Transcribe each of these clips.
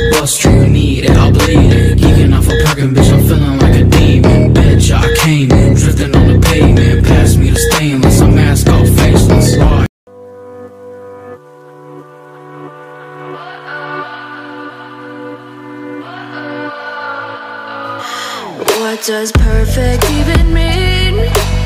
bus street, you need it, I'll bleed it. Geeking off a parking, bitch, I'm feeling like a demon. Bitch, I came in, drifting on the pavement. Pass me the stainless, I'm mask off, faceless. What does perfect even mean?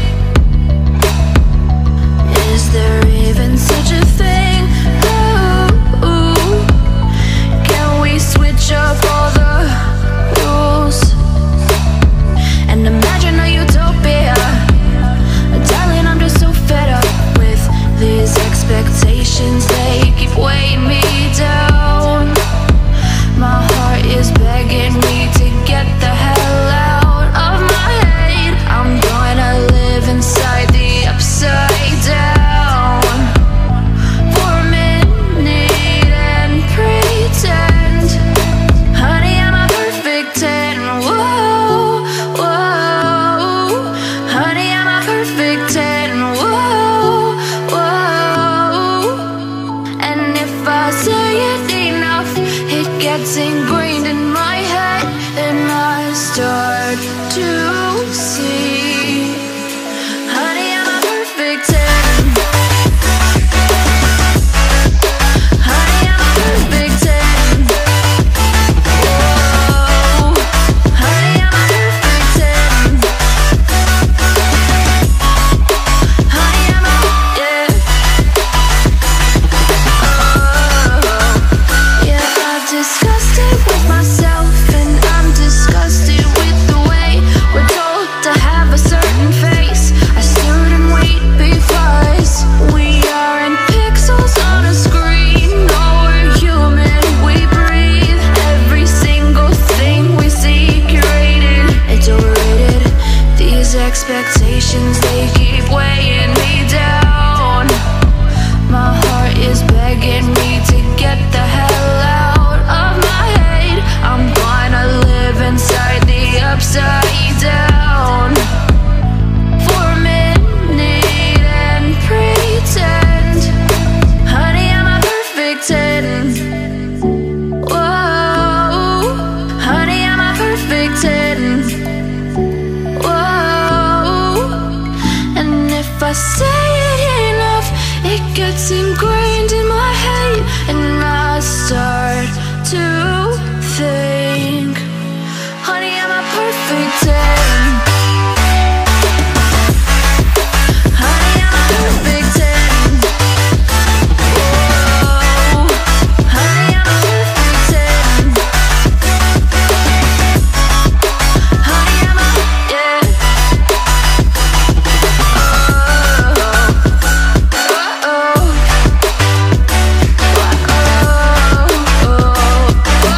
Is there even such a thing? Ooh, can we switch up all the rules and imagine a utopia? Darling, I'm just so fed up with these expectations. They keep weighing me down. My heart is begging me to get the hell out of my head. I'm gonna live inside the upside down for a minute and pretend, honey, I'm a perfect 10. Whoa, whoa, honey, I'm a perfect 10. Whoa, whoa, and if I say it enough, it gets ingrained in my head, and I start to see, honey, I'm a perfect 10. Honey, I'm a perfect 10. Whoa, honey, I'm a perfect 10. Honey, I'm a, yeah. Oh, yeah, I've discussed it with myself, and I'm disgusted with the way we're told to have a certain face, a certain weight, because we aren't pixels on a screen. No, we're human, we breathe. Every single thing we see curated, it's overrated. These expectations, they keep weighing me down. My heart is begging me to get the hell out of my head. I'm gonna live inside the upside down for a minute and pretend, honey, I'm a perfect 10. Whoa, honey, I'm a perfect 10. Whoa, and if I say it enough, it gets ingrained in my head, and I start to think, honey, I'm a perfect 10. Honey, I'm a perfect 10. Whoa, honey, I'm a perfect 10. Honey, I'm a, yeah. Oh, oh, oh, oh, oh.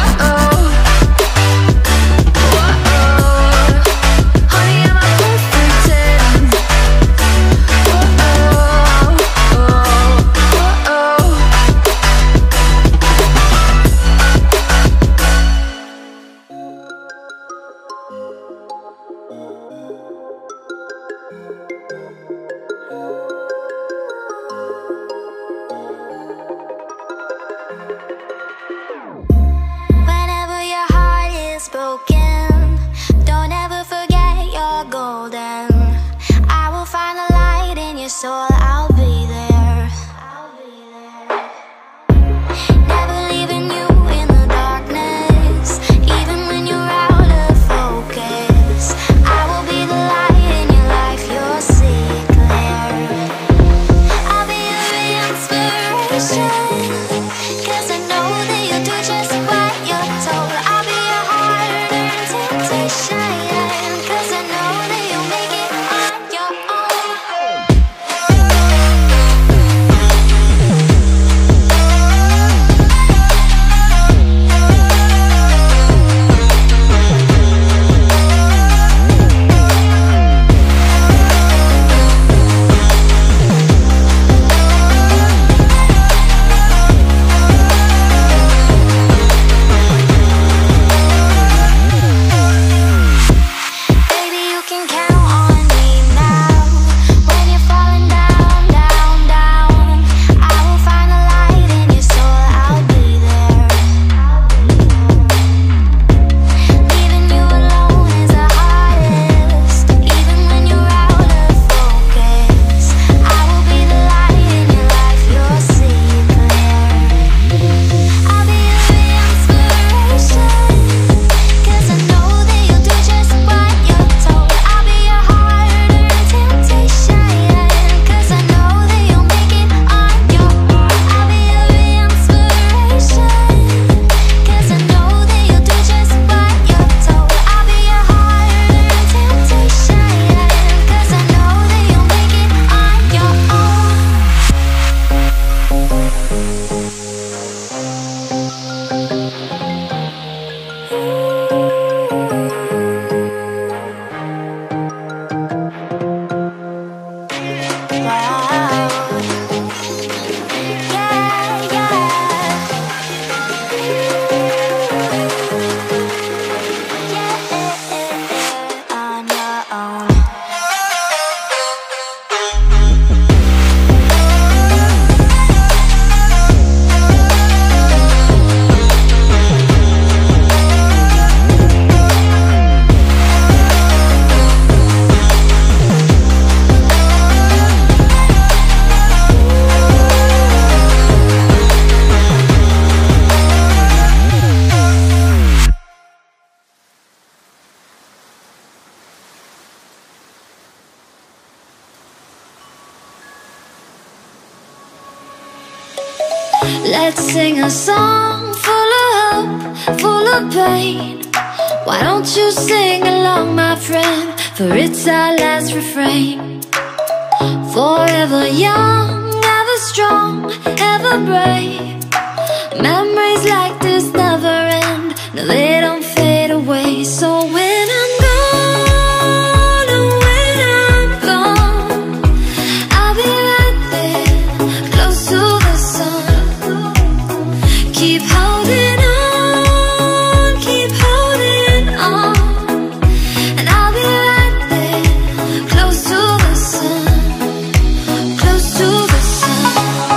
Let's sing a song full of hope, full of pain. Why don't you sing along, my friend? For it's our last refrain. Forever young, ever strong, ever brave. Memories like this never end. No, they don't fade away. So when I'm gone, oh, when I'm gone, I'll be right there, close to the sun. Keep holding on, keep holding on, and I'll be right there, close to the sun, close to the sun.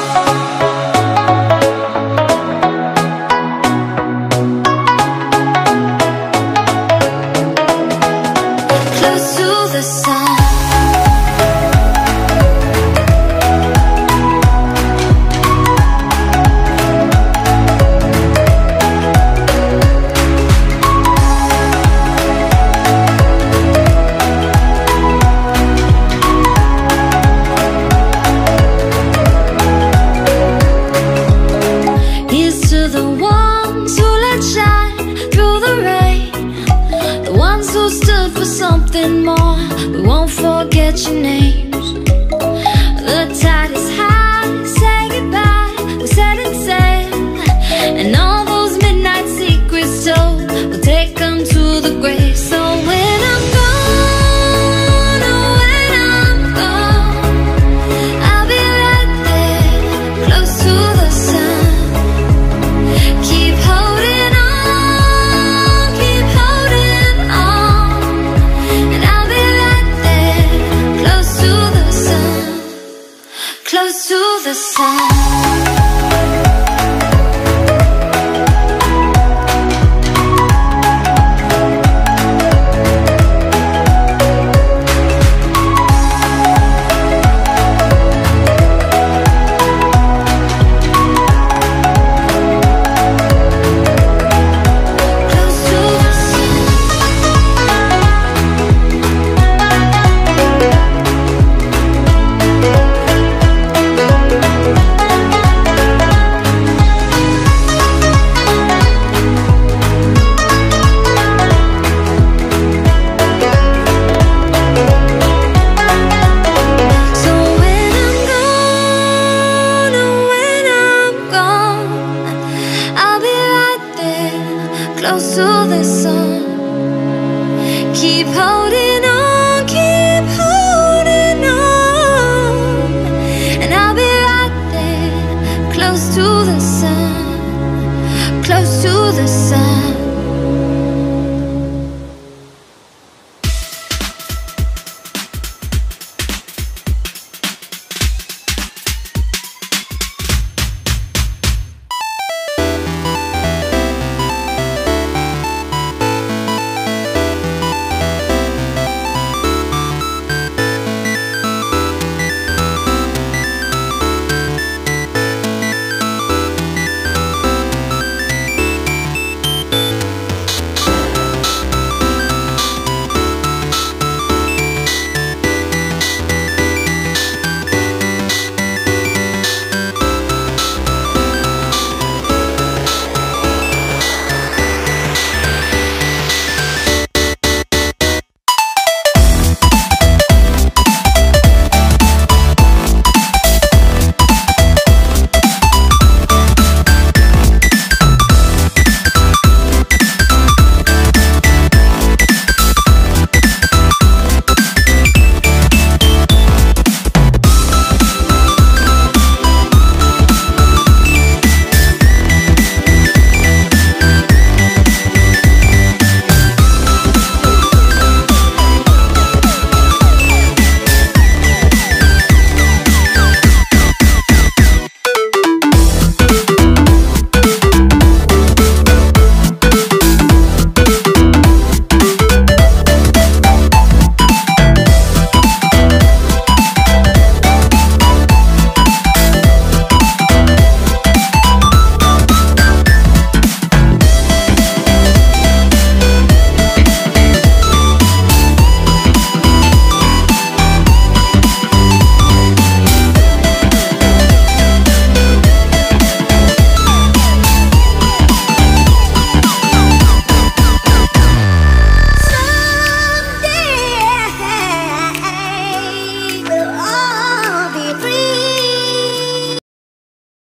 Close to the sun. Here's to the ones who let shine through the rain, the ones who stood for something more. We won't forget your names. The tide is high, say goodbye, we set it sail, and all those midnight secrets told, we'll take them to the grave. So when I'm gone, oh, when I'm gone, I'll be right there, close to the sun. Keep holding on, keep holding on, and I'll be right there, close to the sun, close to the sun. Close to the sun. So when I'm gone, oh, when I'm gone, I'll be right there, close to the sun. Keep holding on, keep holding on, and I'll be right there, close to the sun, close to the sun.